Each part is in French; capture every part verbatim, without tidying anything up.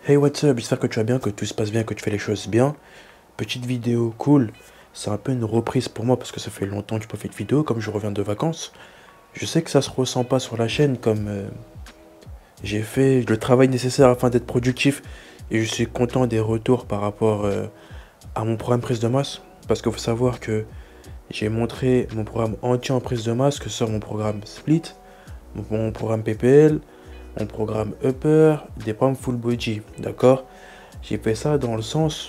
Hey, what's up? J'espère que tu vas bien, que tout se passe bien, que tu fais les choses bien. Petite vidéo cool. C'est un peu une reprise pour moi parce que ça fait longtemps que je n'ai pas fait de vidéo, comme je reviens de vacances. Je sais que ça se ressent pas sur la chaîne comme euh, j'ai fait le travail nécessaire afin d'être productif et je suis content des retours par rapport euh, à mon programme prise de masse. Parce qu'il faut savoir que j'ai montré mon programme entier en prise de masse, que ce soit mon programme Split, mon, mon programme P P L, mon programme Upper, des programmes Full Body, d'accord? J'ai fait ça dans le sens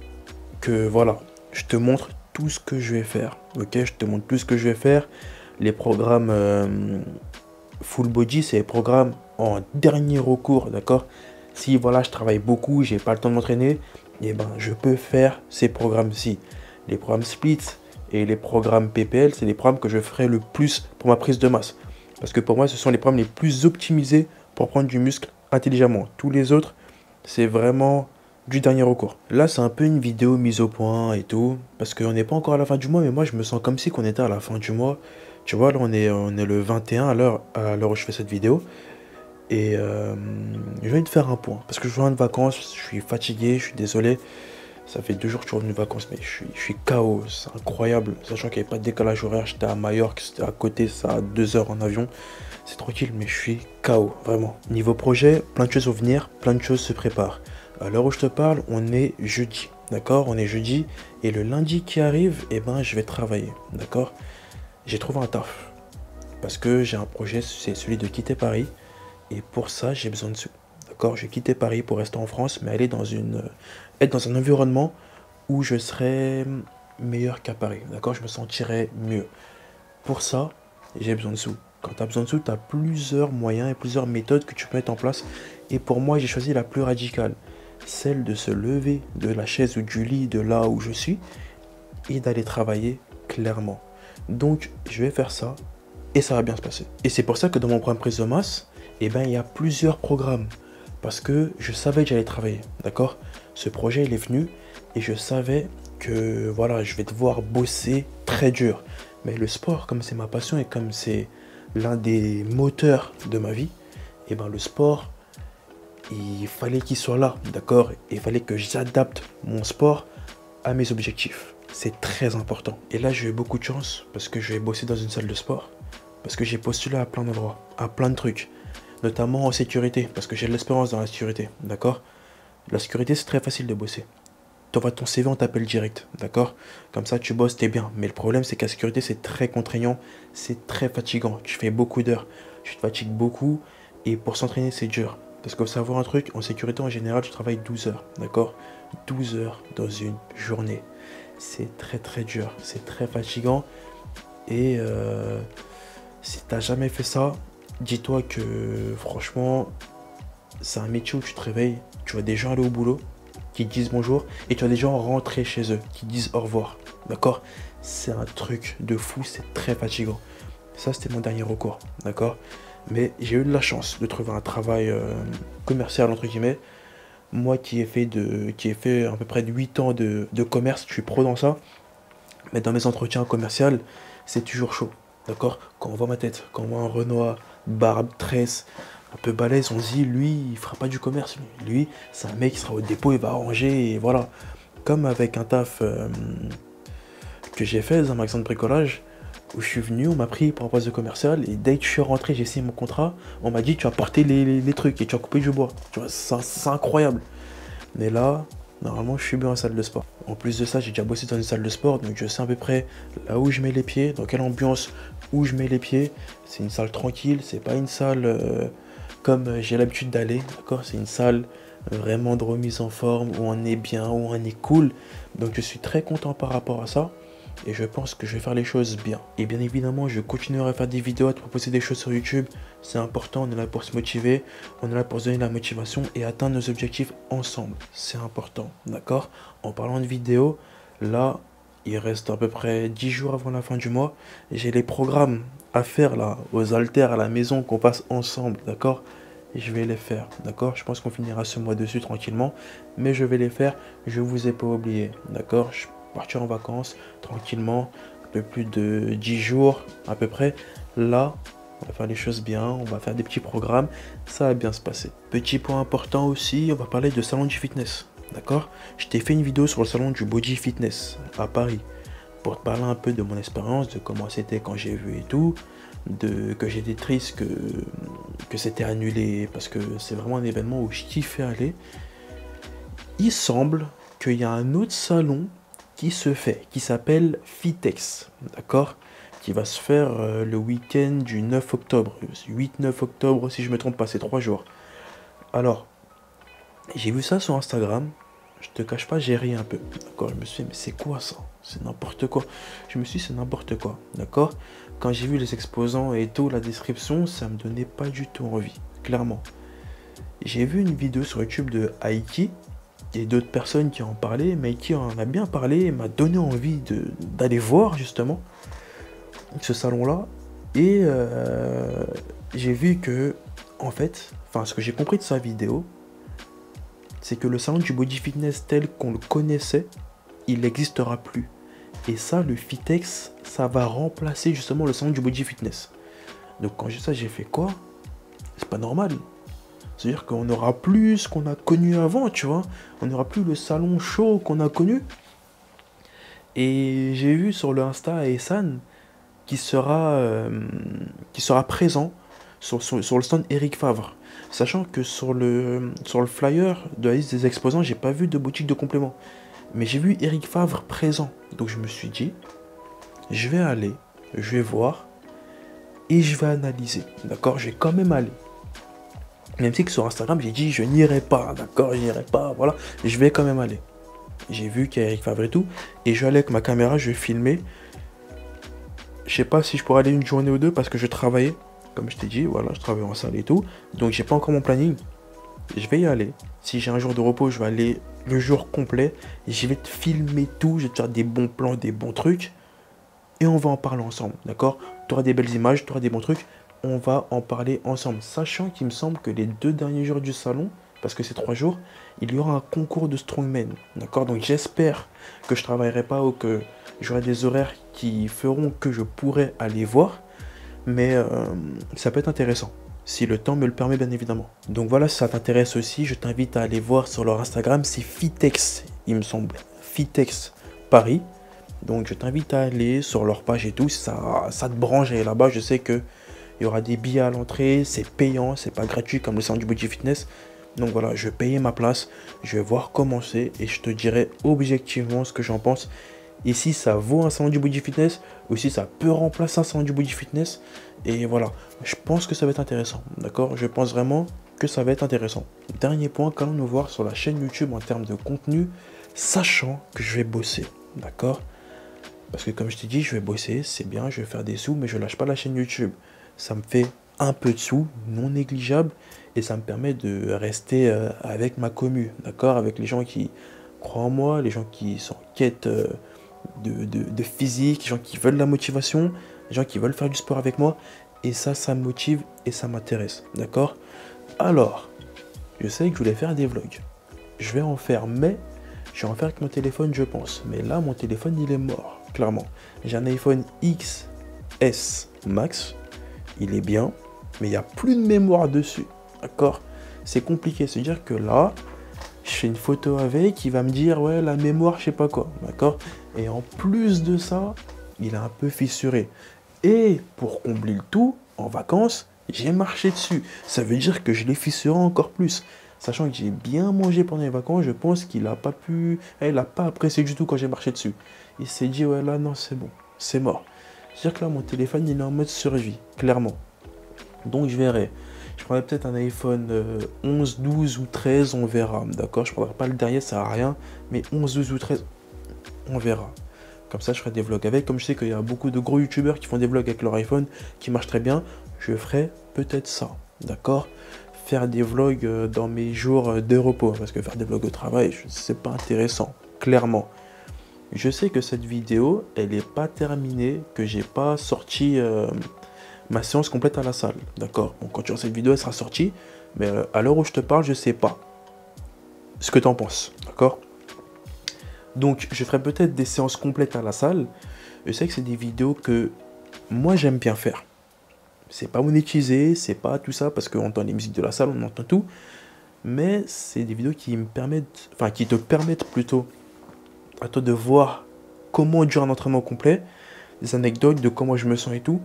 que voilà, je te montre tout ce que je vais faire. Ok, je te montre tout ce que je vais faire. Les programmes euh, full body, c'est les programmes en dernier recours, d'accord? Si voilà, je travaille beaucoup, j'ai pas le temps de m'entraîner, et ben je peux faire ces programmes-ci. Les programmes split et les programmes P P L, c'est les programmes que je ferai le plus pour ma prise de masse. Parce que pour moi, ce sont les programmes les plus optimisés pour prendre du muscle intelligemment. Tous les autres, c'est vraiment du dernier recours. Là, c'est un peu une vidéo mise au point et tout, parce qu'on n'est pas encore à la fin du mois, mais moi, je me sens comme si qu'on était à la fin du mois. Tu vois, là, on est, on est le vingt et un à l'heure à l'heure où je fais cette vidéo. Et euh, je viens de faire un point, parce que je reviens de vacances, je suis fatigué, je suis désolé. Ça fait deux jours que je suis revenu de vacances, mais je suis, je suis K O, c'est incroyable. Sachant qu'il n'y avait pas de décalage horaire, j'étais à Majorque, c'était à côté, ça a deux heures en avion. C'est tranquille, mais je suis K O, vraiment. Niveau projet, plein de choses vont venir, plein de choses se préparent. À l'heure où je te parle, on est jeudi, d'accord? On est jeudi, et le lundi qui arrive, eh ben, je vais travailler, d'accord? J'ai trouvé un taf, parce que j'ai un projet, c'est celui de quitter Paris, et pour ça, j'ai besoin de sous, d'accord? Je vais quitter Paris pour rester en France, mais aller dans une, être dans un environnement où je serai meilleur qu'à Paris, d'accord? Je me sentirai mieux. Pour ça, j'ai besoin de sous. Quand tu as besoin de sous, tu as plusieurs moyens et plusieurs méthodes que tu peux mettre en place. Et pour moi, j'ai choisi la plus radicale, celle de se lever de la chaise ou du lit de là où je suis et d'aller travailler clairement. Donc, je vais faire ça et ça va bien se passer. Et c'est pour ça que dans mon programme prise de masse, eh ben, il y a plusieurs programmes. Parce que je savais que j'allais travailler, d'accord? Ce projet, il est venu et je savais que voilà, je vais devoir bosser très dur. Mais le sport, comme c'est ma passion et comme c'est l'un des moteurs de ma vie, et ben le sport, il fallait qu'il soit là, d'accord? Il fallait que j'adapte mon sport à mes objectifs. C'est très important. Et là, j'ai eu beaucoup de chance parce que je vais bosser dans une salle de sport. Parce que j'ai postulé à plein d'endroits, à plein de trucs. Notamment en sécurité, parce que j'ai de l'expérience dans la sécurité, d'accord? La sécurité, c'est très facile de bosser. Tu envoies ton C V, on t'appelle direct, d'accord? Comme ça, tu bosses, t'es bien. Mais le problème, c'est qu'à sécurité, c'est très contraignant, c'est très fatigant. Tu fais beaucoup d'heures, tu te fatigues beaucoup, et pour s'entraîner, c'est dur. Parce qu'il faut savoir un truc, en sécurité, en général, tu travailles douze heures, d'accord? douze heures dans une journée. C'est très très dur, c'est très fatigant. Et euh, si t'as jamais fait ça, dis-toi que franchement, c'est un métier où tu te réveilles, tu vois des gens aller au boulot, qui te disent bonjour, et tu as des gens rentrer chez eux, qui disent au revoir. D'accord? C'est un truc de fou, c'est très fatigant. Ça, c'était mon dernier recours. D'accord? Mais j'ai eu de la chance de trouver un travail euh, commercial, entre guillemets. Moi qui ai fait, de, qui ai fait à peu près de huit ans de, de commerce, je suis pro dans ça. Mais dans mes entretiens commerciaux, c'est toujours chaud. D'accord? Quand on voit ma tête, quand on voit un Renoir, barbe, tresse, un peu balèze, on se dit, lui, il fera pas du commerce. Lui, lui c'est un mec qui sera au dépôt, il va ranger, et voilà. Comme avec un taf euh, que j'ai fait dans un magasin de bricolage, où je suis venu, on m'a pris pour un poste de commercial, et dès que je suis rentré, j'ai signé mon contrat, on m'a dit, tu as porté les, les, les trucs, et tu as coupé du bois. Tu vois, c'est incroyable. Mais là, normalement, je suis bien en salle de sport. En plus de ça, j'ai déjà bossé dans une salle de sport, donc je sais à peu près là où je mets les pieds, dans quelle ambiance où je mets les pieds. C'est une salle tranquille, c'est pas une salle euh, comme j'ai l'habitude d'aller, d'accord? C'est une salle vraiment de remise en forme, où on est bien, où on est cool. Donc je suis très content par rapport à ça. Et je pense que je vais faire les choses bien. Et bien évidemment, je continuerai à faire des vidéos, à te proposer des choses sur YouTube. C'est important, on est là pour se motiver, on est là pour se donner la motivation et atteindre nos objectifs ensemble. C'est important, d'accord? En parlant de vidéos, là, il reste à peu près dix jours avant la fin du mois. J'ai les programmes à faire là, aux haltères à la maison qu'on passe ensemble, d'accord? Et je vais les faire, d'accord? Je pense qu'on finira ce mois dessus tranquillement, mais je vais les faire, je vous ai pas oublié, d'accord? Je partir en vacances tranquillement, un peu plus de dix jours à peu près. Là, On va faire les choses bien, on va faire des petits programmes, ça va bien se passer. Petit point important aussi, on va parler de salon du fitness, d'accord? Je t'ai fait une vidéo sur le salon du Body Fitness à Paris, pour te parler un peu de mon expérience, de comment c'était quand j'ai vu et tout, de, que j'étais triste que, que c'était annulé, parce que c'est vraiment un événement où je kiffais aller. Il semble qu'il y a un autre salon qui se fait, qui s'appelle Fitex, d'accord? Qui va se faire euh, le week-end du neuf octobre, huit neuf octobre si je me trompe pas, c'est trois jours. Alors, j'ai vu ça sur Instagram, je te cache pas, j'ai ri un peu, d'accord? Je me suis dit, mais c'est quoi ça? C'est n'importe quoi. Je me suis dit, c'est n'importe quoi, d'accord? Quand j'ai vu les exposants et tout, la description, ça me donnait pas du tout envie, clairement. J'ai vu une vidéo sur YouTube de Aiki, et d'autres personnes qui en parlaient, mais qui en a bien parlé et m'a donné envie de d'aller voir justement ce salon-là. Et euh, j'ai vu que, en fait, enfin, ce que j'ai compris de sa vidéo, c'est que le salon du body fitness tel qu'on le connaissait, il n'existera plus. Et ça, le Fitex, ça va remplacer justement le salon du body fitness. Donc quand j'ai ça, j'ai fait quoi? C'est pas normal. C'est-à-dire qu'on n'aura plus ce qu'on a connu avant, tu vois. On n'aura plus le salon chaud qu'on a connu. Et j'ai vu sur le Insta Ehsan qui sera, euh, qui sera présent sur, sur, sur le stand Eric Favre. Sachant que sur le, sur le flyer de la liste des exposants, j'ai pas vu de boutique de compléments. Mais j'ai vu Eric Favre présent. Donc je me suis dit, je vais aller, je vais voir et je vais analyser. D'accord? Je vais quand même aller. Même si que sur Instagram, j'ai dit je n'irai pas, d'accord, je n'irai pas, voilà, je vais quand même aller. J'ai vu qu'il y a Eric Favre et tout, et je vais aller avec ma caméra, je vais filmer. Je sais pas si je pourrais aller une journée ou deux parce que je travaillais, comme je t'ai dit, voilà, je travaille en salle et tout, donc j'ai pas encore mon planning. Je vais y aller. Si j'ai un jour de repos, je vais aller le jour complet, et je vais te filmer tout, je vais te faire des bons plans, des bons trucs, et on va en parler ensemble, d'accord? Tu auras des belles images, tu auras des bons trucs. On va en parler ensemble, sachant qu'il me semble que les deux derniers jours du salon, parce que c'est trois jours, il y aura un concours de strongman, d'accord? Donc j'espère que je travaillerai pas ou que j'aurai des horaires qui feront que je pourrai aller voir, mais euh, ça peut être intéressant, si le temps me le permet bien évidemment. Donc voilà, si ça t'intéresse aussi, je t'invite à aller voir sur leur Instagram, c'est Fitex, il me semble, Fitex Paris. Donc je t'invite à aller sur leur page et tout, ça, ça te branche et là-bas, je sais que il y aura des billets à l'entrée, c'est payant, c'est pas gratuit comme le salon du body fitness. Donc voilà, je vais payer ma place, je vais voir comment c'est et je te dirai objectivement ce que j'en pense. Et si ça vaut un salon du body fitness ou si ça peut remplacer un salon du body fitness. Et voilà, je pense que ça va être intéressant, d'accord? Je pense vraiment que ça va être intéressant. Dernier point qu'allons-nous voir sur la chaîne YouTube en termes de contenu, sachant que je vais bosser, d'accord? Parce que comme je t'ai dit, je vais bosser, c'est bien, je vais faire des sous, mais je lâche pas la chaîne YouTube. Ça me fait un peu de sous, non négligeable, et ça me permet de rester euh, avec ma commu, d'accord? Avec les gens qui croient en moi, les gens qui sont en quête euh, de, de, de physique, les gens qui veulent la motivation, les gens qui veulent faire du sport avec moi, et ça, ça me motive et ça m'intéresse, d'accord? Alors, je sais que je voulais faire des vlogs. Je vais en faire, mais je vais en faire avec mon téléphone, je pense. Mais là, mon téléphone, il est mort, clairement. J'ai un iPhone X S Max. Il est bien, mais il n'y a plus de mémoire dessus, d'accord? C'est compliqué, c'est-à-dire que là, je fais une photo avec, il va me dire, ouais, la mémoire, je sais pas quoi, d'accord? Et en plus de ça, il est un peu fissuré. Et pour combler le tout, en vacances, j'ai marché dessus. Ça veut dire que je l'ai fissuré encore plus. Sachant que j'ai bien mangé pendant les vacances, je pense qu'il n'a pas pu... Il n'a pas apprécié du tout quand j'ai marché dessus. Il s'est dit, ouais, là, non, c'est bon, c'est mort. C'est-à-dire que là, mon téléphone, il est en mode survie, clairement. Donc, je verrai. Je prendrai peut-être un iPhone euh, onze, douze ou treize, on verra. D'accord? Je ne prendrai pas le dernier, ça sert à rien. Mais onze, douze ou treize, on verra. Comme ça, je ferai des vlogs avec. Comme je sais qu'il y a beaucoup de gros youtubeurs qui font des vlogs avec leur iPhone, qui marchent très bien, je ferai peut-être ça. D'accord? Faire des vlogs dans mes jours de repos. Parce que faire des vlogs au travail, c'est pas intéressant. Clairement. Je sais que cette vidéo, elle n'est pas terminée, que j'ai pas sorti euh, ma séance complète à la salle, d'accord? Bon, quand tu auras cette vidéo, elle sera sortie, mais euh, à l'heure où je te parle, je sais pas ce que tu en penses, d'accord? Donc, je ferai peut-être des séances complètes à la salle. Je sais que c'est des vidéos que moi, j'aime bien faire. C'est pas monétisé, c'est pas tout ça, parce qu'on entend les musiques de la salle, on entend tout. Mais c'est des vidéos qui me permettent, enfin qui te permettent plutôt à toi de voir comment dure un entraînement complet, des anecdotes de comment je me sens et tout.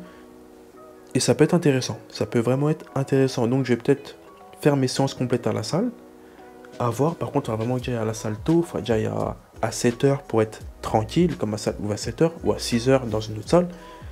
Et ça peut être intéressant, ça peut vraiment être intéressant. Donc je vais peut-être faire mes séances complètes à la salle, à voir. Par contre, il va vraiment que j'aille à la salle tôt, il faut déjà y à, à sept heures pour être tranquille, comme à, ou à sept heures, ou à six heures dans une autre salle.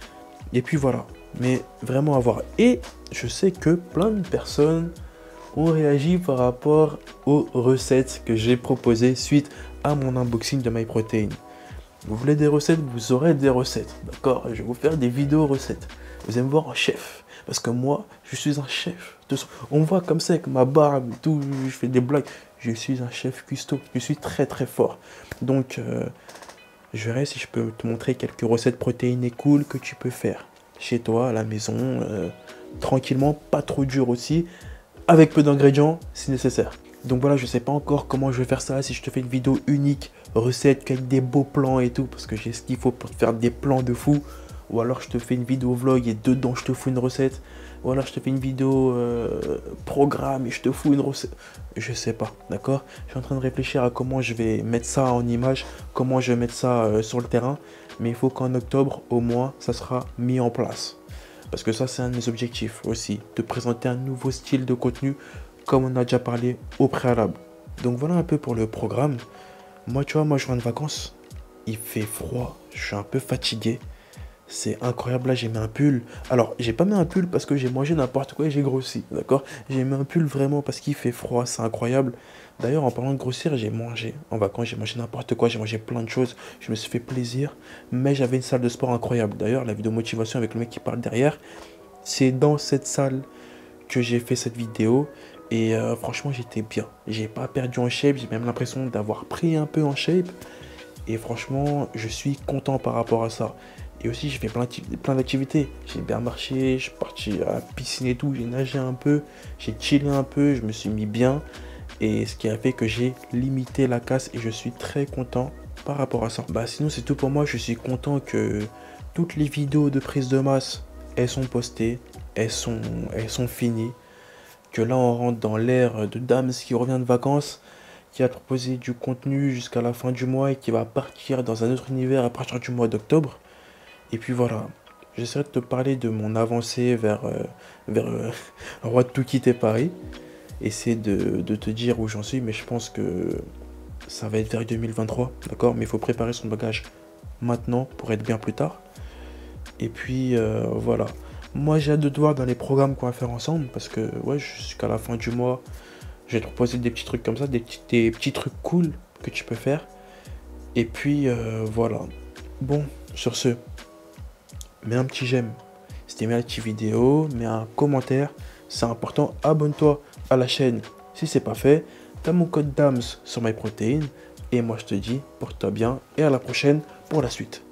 Et puis voilà, mais vraiment à voir. Et je sais que plein de personnes ont réagi par rapport aux recettes que j'ai proposées suite à mon unboxing de MyProtein. Vous voulez des recettes, vous aurez des recettes, d'accord? Je vais vous faire des vidéos recettes. Vous allez me voir en chef, parce que moi, je suis un chef. On me voit comme ça avec ma barbe et tout, je fais des blagues. Je suis un chef cuistot, je suis très très fort. Donc, euh, je verrai si je peux te montrer quelques recettes protéinées cool que tu peux faire chez toi, à la maison, euh, tranquillement, pas trop dur aussi, avec peu d'ingrédients si nécessaire. Donc voilà, je sais pas encore comment je vais faire ça, si je te fais une vidéo unique, recette, avec des beaux plans et tout, parce que j'ai ce qu'il faut pour te faire des plans de fou. Ou alors je te fais une vidéo vlog et dedans je te fous une recette. Ou alors je te fais une vidéo euh, programme et je te fous une recette. Je sais pas, d'accord? Je suis en train de réfléchir à comment je vais mettre ça en image, comment je vais mettre ça euh, sur le terrain. Mais il faut qu'en octobre, au moins, ça sera mis en place. Parce que ça, c'est un de mes objectifs aussi, de présenter un nouveau style de contenu, comme on a déjà parlé au préalable. Donc voilà un peu pour le programme. Moi, tu vois, moi je rentre de vacances, il fait froid, je suis un peu fatigué. C'est incroyable, là j'ai mis un pull. Alors, j'ai pas mis un pull parce que j'ai mangé n'importe quoi et j'ai grossi, d'accord? J'ai mis un pull vraiment parce qu'il fait froid, c'est incroyable. D'ailleurs, en parlant de grossir, j'ai mangé. En vacances, j'ai mangé n'importe quoi, j'ai mangé plein de choses. Je me suis fait plaisir, mais j'avais une salle de sport incroyable. D'ailleurs, la vidéo motivation avec le mec qui parle derrière, c'est dans cette salle que j'ai fait cette vidéo. Et euh, franchement, j'étais bien. J'ai pas perdu en shape, j'ai même l'impression d'avoir pris un peu en shape. Et franchement, je suis content par rapport à ça. Et aussi, j'ai fait plein, plein d'activités. J'ai bien marché, je suis parti à la piscine et tout, j'ai nagé un peu, j'ai chillé un peu, je me suis mis bien. Et ce qui a fait que j'ai limité la casse et je suis très content par rapport à ça. Bah sinon, c'est tout pour moi. Je suis content que toutes les vidéos de prise de masse, elles sont postées, elles sont, elles sont finies. Que là, on rentre dans l'ère de Dams qui revient de vacances, qui a proposé du contenu jusqu'à la fin du mois et qui va partir dans un autre univers à partir du mois d'octobre. Et puis voilà, j'essaierai de te parler de mon avancée vers, euh, vers euh, Roi de tout quitter Paris. Essayer de, de te dire où j'en suis, mais je pense que ça va être vers deux mille vingt-trois, d'accord? Mais il faut préparer son bagage maintenant pour être bien plus tard. Et puis euh, voilà, moi j'ai hâte de te voir dans les programmes qu'on va faire ensemble, parce que ouais, jusqu'à la fin du mois, je vais te proposer des petits trucs comme ça, des petits, des petits trucs cool que tu peux faire. Et puis euh, voilà, bon, sur ce, mets un petit j'aime si t'aimes la petite vidéo, mets un commentaire, c'est important, abonne-toi à la chaîne si c'est pas fait, t'as mon code D A M S sur MyProtein, et moi je te dis porte-toi bien et à la prochaine pour la suite.